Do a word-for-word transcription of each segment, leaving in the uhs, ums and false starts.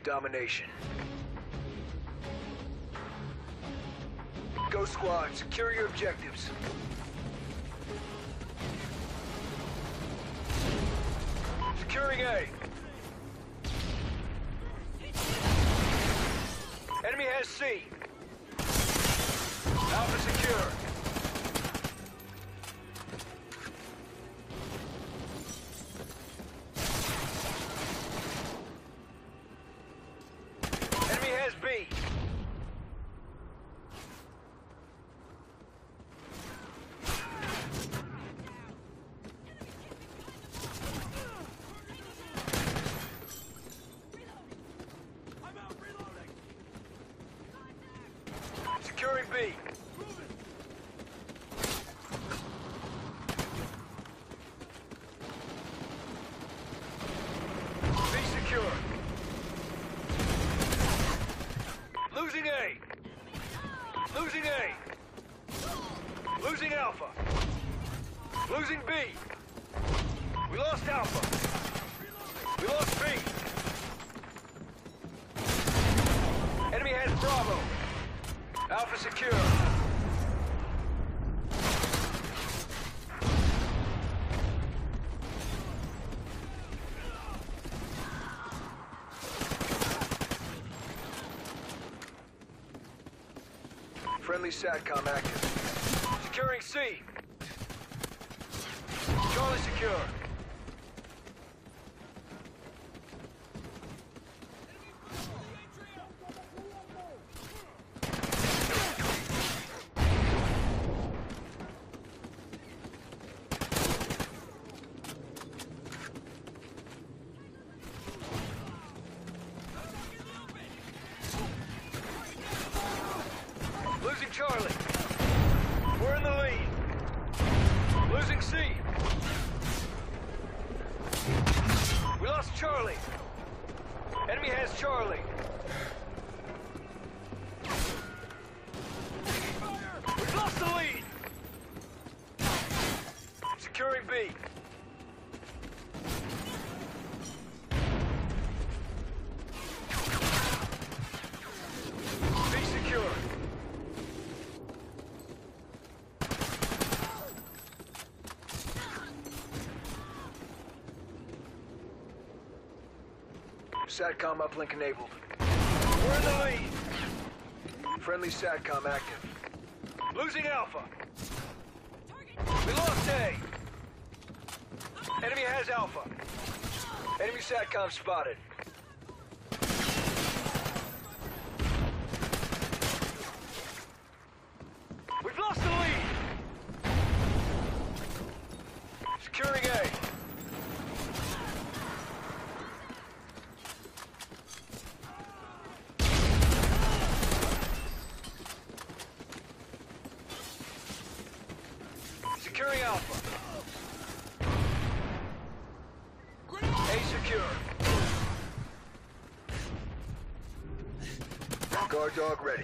domination. Go squad, secure your objectives. Securing A. Enemy has C. Alpha secure. Enemy has B. Securing B. B secure. Losing A. Losing A. Losing Alpha. Losing B. We lost Alpha. We lost B. Enemy has Bravo. Alpha secure. Friendly SATCOM active. Securing C. Charlie secure. Losing Charlie. We're in the lead. Losing C. We lost Charlie. Enemy has Charlie. We've lost the lead. Securing B. B secure. SATCOM uplink enabled. We're in the lead. Friendly SATCOM active. Losing Alpha. We lost A. Enemy has Alpha. Enemy SATCOM spotted. We've lost the lead. Securing A. Securing Alpha. A secure. Guard dog ready.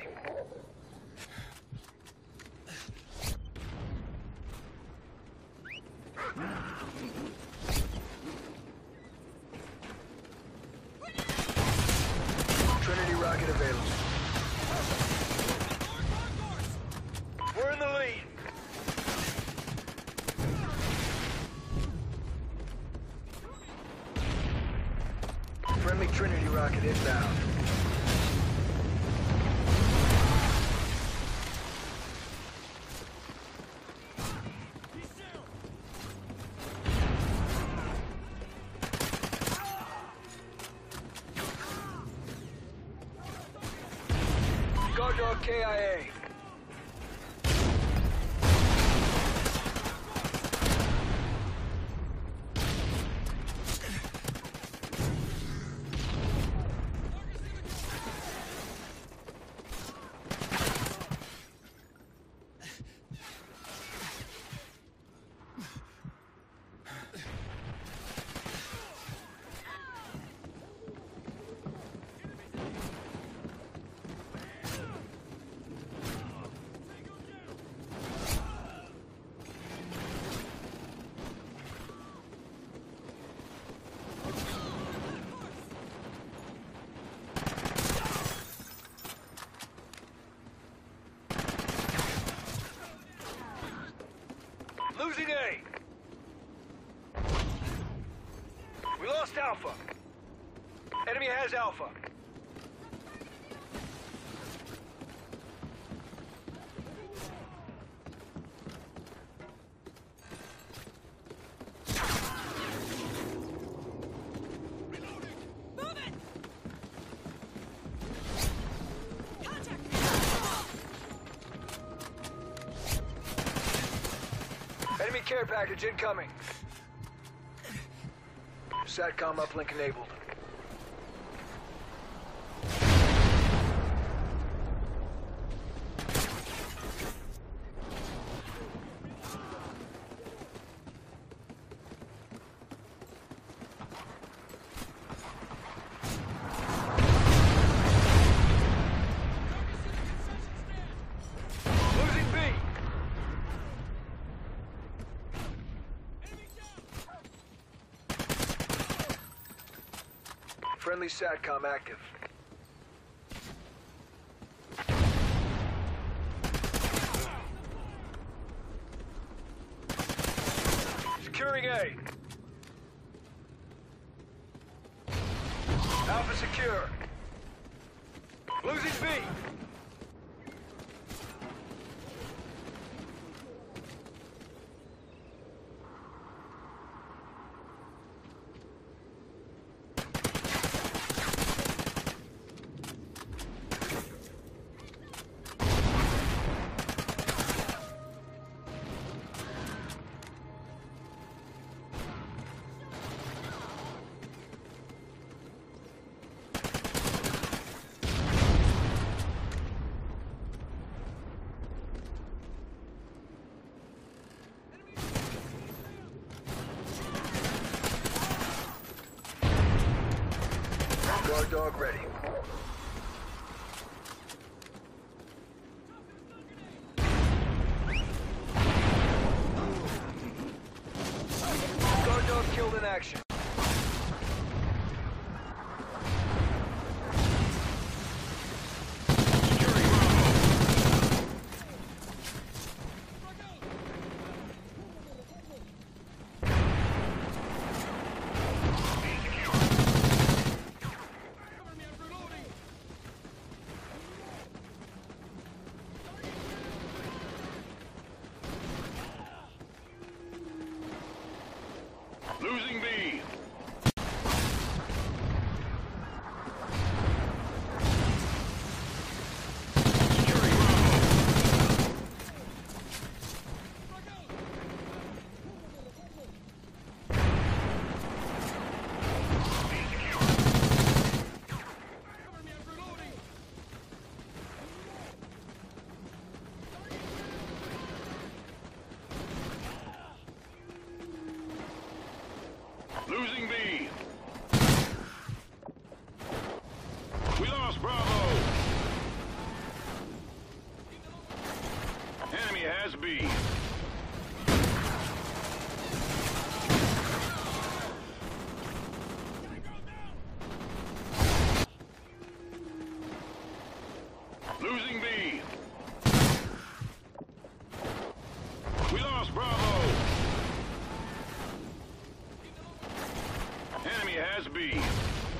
Trinity rocket available. We're in the lead. Friendly Trinity rocket inbound. Guard dog K I A. Losing A. We lost Alpha. Enemy has Alpha. Enemy care package incoming. SATCOM uplink enabled. Losing B. Friendly SATCOM active. Securing A. Alpha secure. Losing B. Guard dog ready. Guard dog killed in action. Losing B. Securing Losing B. We lost Bravo. Enemy has B. Losing B. We lost Bravo. Enemy has B.